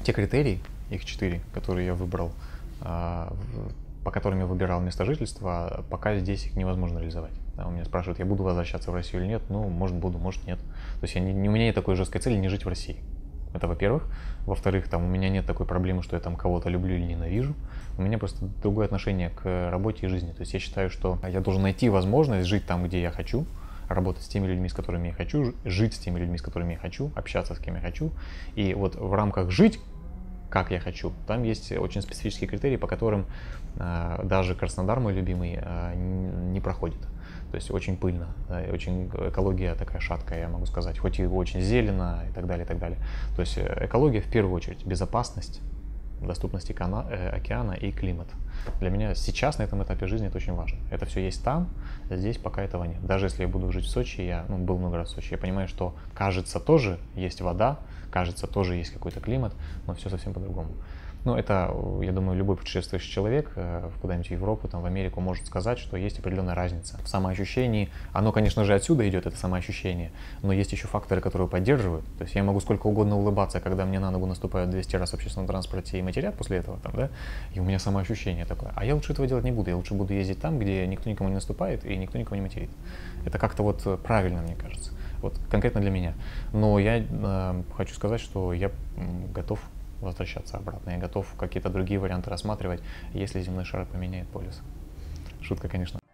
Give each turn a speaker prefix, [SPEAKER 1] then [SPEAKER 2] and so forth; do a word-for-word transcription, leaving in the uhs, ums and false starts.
[SPEAKER 1] те критерии, их четыре, которые я выбрал, а, по которым я выбирал место жительства, пока здесь их невозможно реализовать. Да, у меня спрашивают, я буду возвращаться в Россию или нет. Ну, может буду, может нет. То есть я не, у меня нет такой жесткой цели не жить в России. Это во-первых. Во-вторых, там у меня нет такой проблемы, что я там кого-то люблю или ненавижу. У меня просто другое отношение к работе и жизни. То есть я считаю, что я должен найти возможность жить там, где я хочу, работать с теми людьми, с которыми я хочу, жить с теми людьми, с которыми я хочу, общаться с кем я хочу. И вот в рамках жить, как я хочу, там есть очень специфические критерии, по которым э, даже Краснодар, мой любимый, э, не проходит. То есть очень пыльно, да, и очень экология такая шаткая, я могу сказать, хоть и очень зелено и так далее, и так далее. То есть экология в первую очередь, безопасность, доступность океана и климат. Для меня сейчас на этом этапе жизни это очень важно. Это все есть там, здесь пока этого нет. Даже если я буду жить в Сочи, я ну, был много раз в Сочи, я понимаю, что кажется тоже есть вода, кажется тоже есть какой-то климат, но все совсем по-другому. Ну, это, я думаю, любой путешествующий человек куда-нибудь в Европу, там, в Америку может сказать, что есть определенная разница в самоощущении. Оно, конечно же, отсюда идет, это самоощущение, но есть еще факторы, которые поддерживают. То есть я могу сколько угодно улыбаться, когда мне на ногу наступают двести раз в общественном транспорте и матерят после этого, там, да, и у меня самоощущение такое. А я лучше этого делать не буду, я лучше буду ездить там, где никто никому не наступает и никто никого не материт. Это как-то вот правильно, мне кажется, вот конкретно для меня. Но я э, хочу сказать, что я готов возвращаться обратно. Я готов какие-то другие варианты рассматривать, если земной шар поменяет полюс. Шутка, конечно.